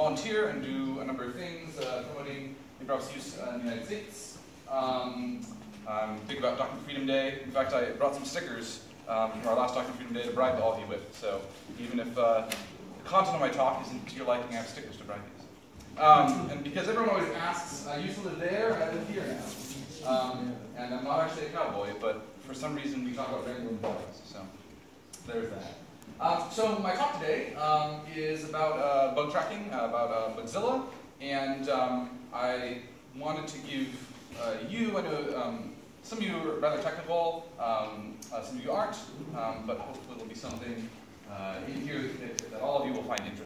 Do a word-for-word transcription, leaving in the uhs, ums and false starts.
volunteer and do a number of things uh, promoting LibreOffice use uh, in the United States. Um, I'm big about Document Freedom Day. In fact, I brought some stickers um, from our last Document Freedom Day to bribe all of you with. So even if uh, the content of my talk isn't to your liking, I have stickers to bribe you. Um, and because everyone always asks, I used to live there, I live here now. Um, and I'm not actually a cowboy, but for some reason we talk about Wrangling the Bugzilla. So there's that. Um, so my talk today um, is about uh, bug tracking, uh, about uh, Bugzilla, and um, I wanted to give uh, you, I know um, some of you are rather technical, um, uh, some of you aren't, um, but hopefully there'll be something uh, in here that, that all of you will find interesting.